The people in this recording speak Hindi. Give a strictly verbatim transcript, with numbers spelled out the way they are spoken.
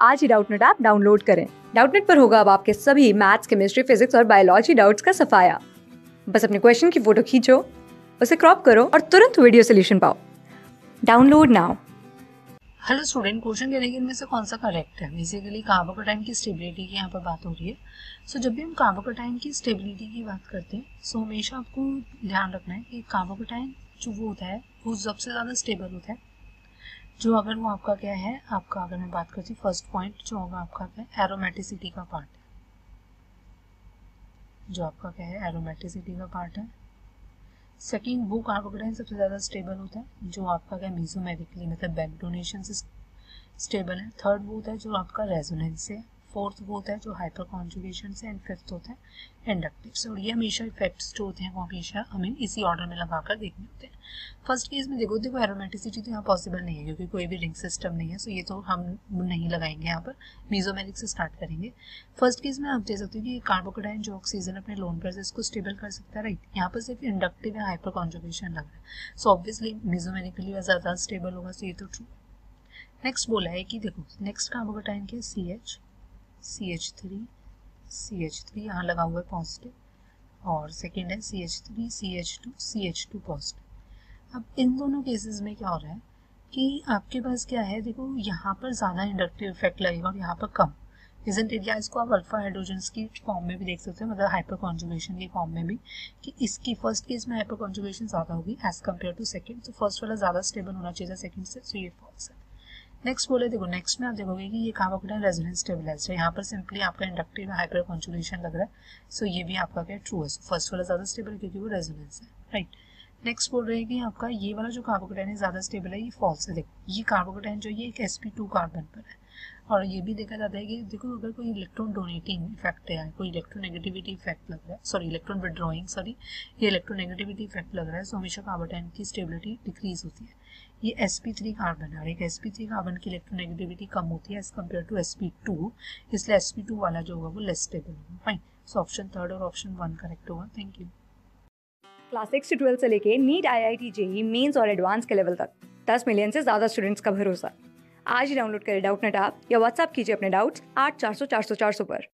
आज ही डाउटनेट ऐप डाउनलोड करें। डाउटनेट पर होगा अब आपके सभी मैथ्स, केमिस्ट्री, फिजिक्स और बायोलॉजी डाउट्स का सफाया। बस अपने क्वेश्चन की फोटो खींचो, उसे क्रॉप करो और तुरंत वीडियो सोल्यूशन पाओ। Download now. Hello student, question कहने के इनमें से कौन सा करेक्ट है? बेसिकली कार्बोकेटाइन की स्टेबिलिटी की यहाँ पर बात हो रही है। सो so, जब भी हम कार्बोकेटाइन की स्टेबिलिटी की बात करते हैं सो so, हमेशा आपको ध्यान रखना है कि कार्बोकेटाइन जो वो होता है वो सबसे ज़्यादा स्टेबल होता है। जो अगर वो आपका क्या है, आपका अगर मैं बात करती हूँ फर्स्ट पॉइंट जो होगा आपका क्या है, एरोमेटिसिटी का पार्ट है। जो आपका क्या है, एरोमेटिसिटी का पार्ट है। सेकेंड, वो कार्बोकेटाइन सबसे ज़्यादा स्टेबल होता है जो आपका क्या मेसोमेरिकली मतलब बैक डोनेशन से स्टेबल है। थर्ड वो होता है जो आपका रेजोनेंस से है। फोर्थ वो होता है जो हाइपर कॉन्जुगेशन से। एंड फिफ्थ होता है इंडक्टिव से। और ये हमेशा इफेक्ट्स जो होते हैं वो हमेशा हमें इसी ऑर्डर में लगाकर देखने होते हैं। फर्स्ट केस में देखो देखो एरोमेटिसिटी तो यहाँ पॉसिबल नहीं है क्योंकि कोई भी रिंग सिस्टम नहीं है, सो ये तो हम नहीं लगाएंगे। यहाँ पर मेसोमेरिक से स्टार्ट करेंगे। फर्स्ट केस में आप देख सकते हो कि कार्बोकेटाइन जो ऑक्सीजन अपने लोन पर इसको स्टेबल कर सकता है, राइट। यहाँ पर सिर्फ इंडक्टिव या हाइपर कॉन्जुगेशन लग रहा है, सो ऑब्वियसली मेसोमेरिकली ज़्यादा स्टेबल होगा, सो ये तो ट्रू। नेक्स्ट बोला है कि देखो नेक्स्ट कार्बोकेटाइन के C H C H three C H three यहाँ लगा हुआ है पॉजिटिव, और सेकेंड है C H three C H two C H two positive. अब इन दोनों केसेस में क्या हो रहा है कि आपके पास क्या है, देखो यहाँ पर ज़्यादा इंडक्टिव इफेक्ट लगेगा और यहाँ पर कम। Isn't it? या इसको आप अल्फा हाइड्रोजन्स की फॉर्म में भी देख सकते हो, मतलब हाइपर कॉन्जुगेशन की फॉर्म में भी, कि इसकी फर्स्ट केस में हाइपर कॉन्जुगेशन ज़्यादा होगी एज कम्पेयर टू सेकेंड। तो फर्स्ट वाला ज़्यादा स्टेबल होना चाहिए सेकेंड से, सो ये फॉल्स है। नेक्स्ट बोले देखो नेक्स्ट में आप देखोगे कि ये कार्बोकेटाइन रेजोनेंस स्टेबलाइज्ड है। यहाँ पर सिंपली आपका इंडक्टिव हाइपर कॉन्जुगेशन लग रहा है, सो ये भी आपका क्या ट्रू है। सो फर्स्ट वाला ज़्यादा स्टेबल क्योंकि वो रेजोनेंस है, राइट। नेक्स्ट बोल रहे हैं कि आपका ये वाला जो कार्बोकेटाइन है ज़्यादा स्टेबल है, ये फॉल्स है। देखो ये कार्बोकेटाइन जो ये एक एस पी टू कार्बन पर है, और ये भी देखा जाता है कि देखो अगर कोई इलेक्ट्रॉन डोनेटिंग इफेक्ट है, कोई इलेक्ट्रोनेगेटिविटी इफेक्ट लग रहा है, सॉरी इलेक्ट्रॉन विड्रॉइंग सॉरी ये इलेक्ट्रोनेगेटिविटी इफेक्ट लग रहा है, सो हमेशा कार्बोकेटाइन की स्टेबिलिटी डिक्रीज होती है। ये एस पी थ्री कार्बन है और एक एस पी थ्री कार्बन की इलेक्ट्रोनेगेटिविटी कम होती है as compare to S P two, इसलिए एस पी टू वाला जो होगा वो लेस स्टेबल होगा। फाइन, सो ऑप्शन थर्ड और ऑप्शन वन करेक्ट होगा। Thank you. क्लास सिक्स से ट्वेल्थ से लेके NEET, I I T, JEE mains और एडवांस के लेवल तक दस मिलियन से ज्यादा स्टूडेंट्स का भरोसा। आज ही डाउनलोड करें डाउटनेट ऐप या व्हाट्सएप कीजिए अपने डाउट्स आठ चार सौ चार सौ चार सौ पर।